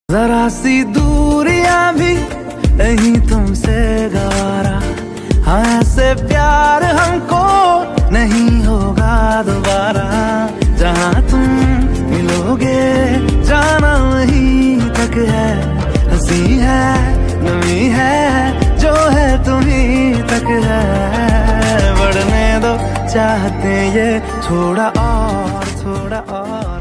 जरा सी दूरियां भी नहीं तुमसे गवारा, हाँ ऐसे प्यार हमको नहीं होगा दोबारा। जहाँ तुम मिलोगे जाना वहीं तक है, हंसी है नमी है जो है तुम्हीं तक है। बढ़ने दो चाहते ये थोड़ा और